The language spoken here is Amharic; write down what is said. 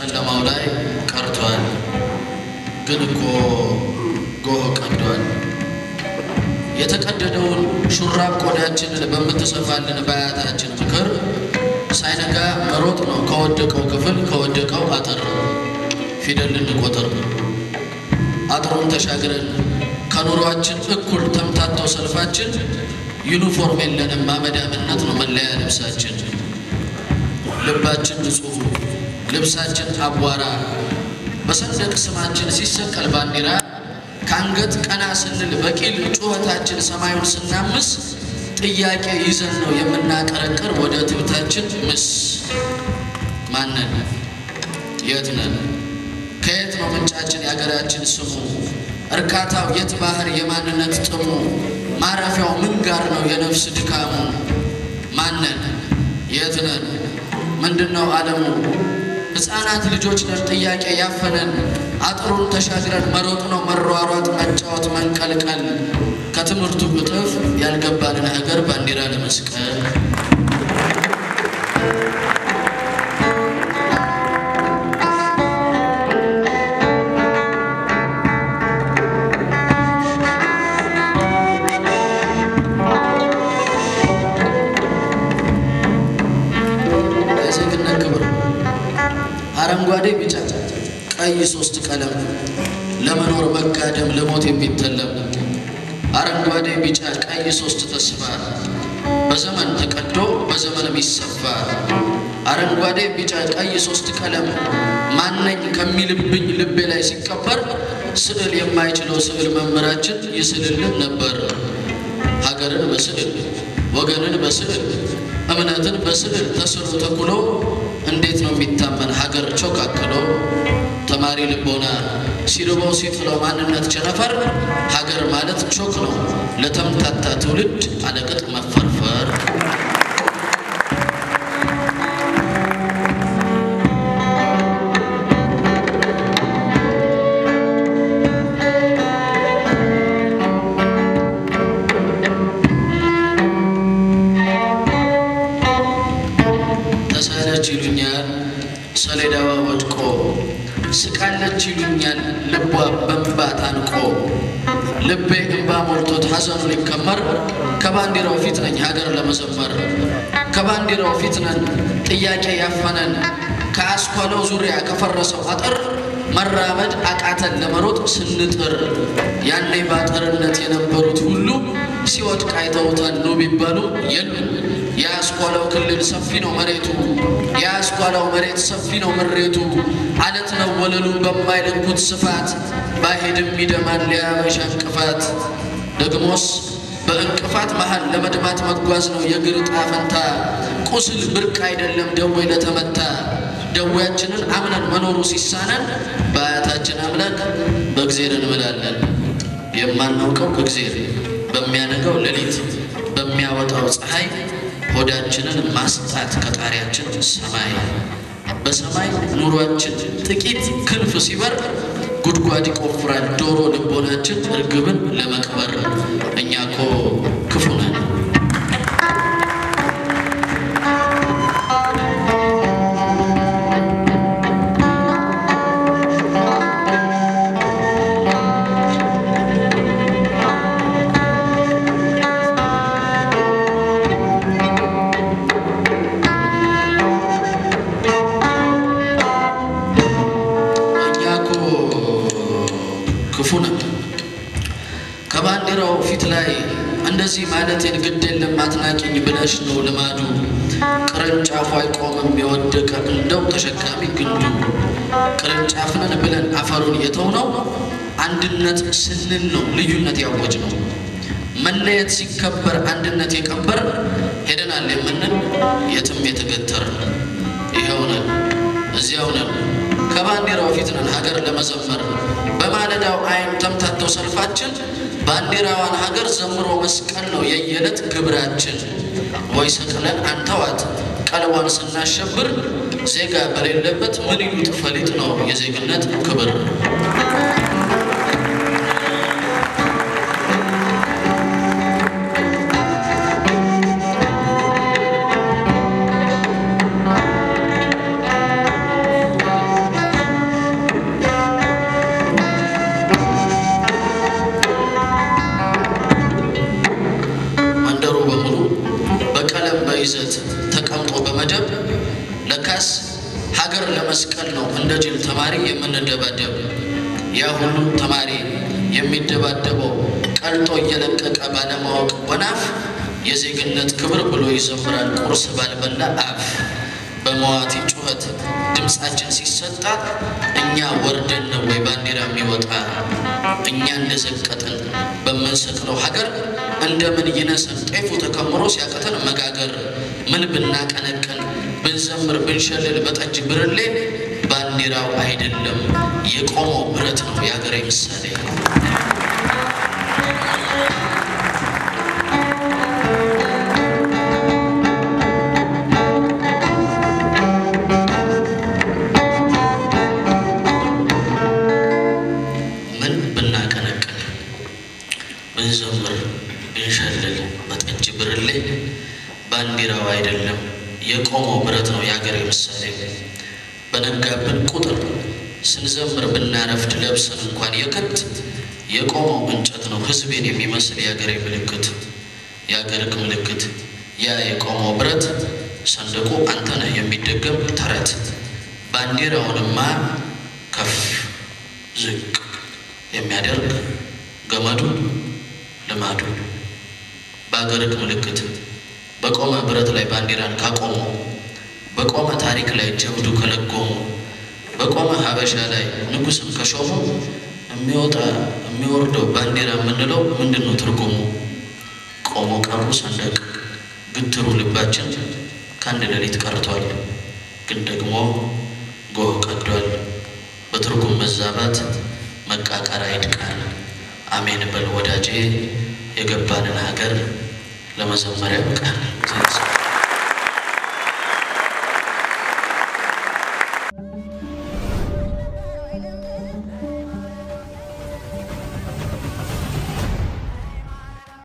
ጨለማው ላይ ቀርቷል ግን እኮ ጎህ ቀዷል የተቀደደውን ሹራብ ቆዳችንን በመተሰፋልን ባያታችን ፍቅር ሳይነጋ መሮጥ ነው ከወደቀው ክፍል ከወደቀው አጥር ፊደል እንቆጥር አጥሩን ተሻግረን ከኑሯችን እኩል ተምታተው ሰልፋችን ዩኒፎርም የለንም ማመዳምነት ነው መለያ ልብሳችን ልባችን ንጹህ ልብሳችን አቧራ በሰንደቅ ስማችን ሲሰቀል ባንዲራ ካንገት ቀና ስንል በቂል ጩኸታችን ሰማዩን ስናምስ ጥያቄ ይዘን ነው የምናቀረቅር ወደ ትብታችን ምስ ማነን የት ነን ከየት ነው ምንጫችን ያገራችን ስሙ እርካታው የት ባህር የማንነት ጥሙ ማረፊያው ምን ጋር ነው የነፍስ ድካሙ ማነን የት ነን ምንድነው ዓለሙ ሕፃናት ልጆች ነን ጥያቄ ያፈነን አጥሩን ተሻግረን መሮጥ ነው መሯሯጥ መጫወት መንቀልቀል ከትምርቱ እጥፍ ያልገባልን ሀገር ባንዲራ ለመስቀል አረንጓዴ ቢጫ ቀይ ሶስት ቀለም ለመኖር መጋደም ለሞት የሚተለም አረንጓዴ ቢጫ ቀይ ሶስት ተስፋ በዘመን ተቀዶ በዘመን የሚሰፋ አረንጓዴ ቢጫ ቀይ ሶስት ቀለም ማንነኝ ከሚልብኝ ልቤ ላይ ሲቀበር ስዕል የማይችለው ስዕል መምራችን ይስልልን ነበር ሀገርን በስዕል ወገንን በስዕል እምነትን በስዕል ተስሎ ተኩሎ እንዴት ነው የሚታመን ሀገር ቾካክሎ ተማሪ ልቦና ሲርበው ሲጥለው ማንነት ቸነፈር ሀገር ማለት ቾክ ነው ለተምታታ ትውልድ አለቅጥ መፈርፈር ሰሌዳዋ ወድቆ ስቃለች ይሉኛል ልቧ በእንባ ታንቆ ልቤ እንባ ሞልቶት ሐዘኑ ሊከመር ከባንዲራው ፊት ነኝ ሀገር ለመዘመር ከባንዲራው ፊት ነን ጥያቄ ያፈነን ከአስኳለው ዙሪያ ከፈረሰው አጥር መራመድ አቃተን ለመሮጥ ስንጥር ያኔ ባጠርነት የነበሩት ሁሉ ሲወድቅ አይተውታል ነው ቢባሉ የሉም ያስኳለው ክልል ሰፊ ነው መሬቱ ያስኳለው መሬት ሰፊ ነው መሬቱ አለት ነው ወለሉ በማይለኩት ስፋት ባይሄድም ይደማል ያበሻ እንቅፋት ደግሞስ በእንቅፋት መሃል ለመድማት መጓዝ ነው የግር ጣፈንታ ቁስል ብርቅ አይደለም ደዌ ለተመታ ደዌያችንን አምነን መኖሩ ሲሳነን ባያታችን አምላክ በእግዚአብሔር እንምላለን የማናውቀው እግዚአብሔር በሚያነጋው ሌሊት በሚያወጣው ፀሐይ ሆዳችንን ማስጣት ከጣሪያችን ሰማይ በሰማይ ኑሯችን ጥቂት ክንፍ ሲበር ጉድጓድ ይቆፍራል ዶሮ ልቦናችን እርግብን ለመቅበር እኛኮ ክፉ ነን ከባንዲራው ፊት ላይ እንደዚህ ማለት የግድ የለም አትናቂኝ ብለሽ ነው ልማዱ ቅርንጫፉ አይቆምም የወደቀ እንደው ተሸካሚ ግንዱ ቅርንጫፍነን ብለን አፈሩን የተውነው አንድነት ስንል ነው ልዩነት ያወጅ ነው መለየት ሲከበር አንድነት የቀበር ሄደናል የምንል የትም የተገተር ይሄውነን እዚያውነን ከባንዲራው ፊት ነን ሀገር ለመዘመር በማለዳው አይን ተምታተው ሰልፋችን ባንዲራዋን ሀገር ዘምሮ መስቀል ነው የየለት ግብራችን ወይ ሰቅለን አንተዋት ቀልቧን ስናሸብር ዜጋ በሌለበት ምን ይሉት ፈሊጥ ነው የዜግነት ክብር ጅል ተማሪ የምንደባደብ ያ ሁሉ ተማሪ የሚደባደበው ቀልጦ እየለቀቀ ባለማወቅ ወናፍ የዜግነት ክብር ብሎ ይዘምራል ቁርስ ባልበላ አፍ በመዋቲ ጩኸት ድምጻችን ሲሰጣ እኛ ወርደን ነው ወይ ባንዲራ የሚወጣ እኛ እንደዘቀጠን በመንሰክለው ሀገር እንደምን ይነሰን ጤፉ ተከምሮ ሲያቀተን መጋገር ምን ብናቀነቀን ብንዘምር ብንሸልል በጠጅ ብርሌ ባንዲራው አይደለም የቆመው ብረት ነው ያገሬ ምሳሌ ብንዘምር ብንሸልል በጠጅ ብርሌ ባንዲራው አይደለም የቆመው ብረት ነው ያገሬ ምሳሌ በነጋብን ቁጥር ስንዘምር ብናረፍድ ለብሰን እንኳን የከት የቆመው እንጨት ነው ህዝቤን የሚመስል ያገሬ ምልክት ያገርክ ምልክት ያ የቆመው ብረት ሰንደቁ አንተ ነህ የሚደገም ተረት ባንዲራውንማ ከፍ ዝቅ የሚያደርግ ገመዱ ለማዱ ባገርክ ምልክት በቆመ ብረት ላይ ባንዲራን ካቆሙ በቆመ ታሪክ ላይ ጀብዱ ከለጎሙ በቆመ ሀበሻ ላይ ንጉስም ከሾሙ የሚወርደው ባንዲራ ምንለው ምንድነው ትርጉሙ ቆሞ ቀሩ ሰንደቅ ግትሩ ልባችን ካንድ ሌሊት ቀርቷል ግን ደግሞ ጎህ ቀዷል በትርጉም መዛባት መቃቀር አይድቃል አሜን በል ወዳጄ የገባንን ሀገር ለመዘመር ያብቃን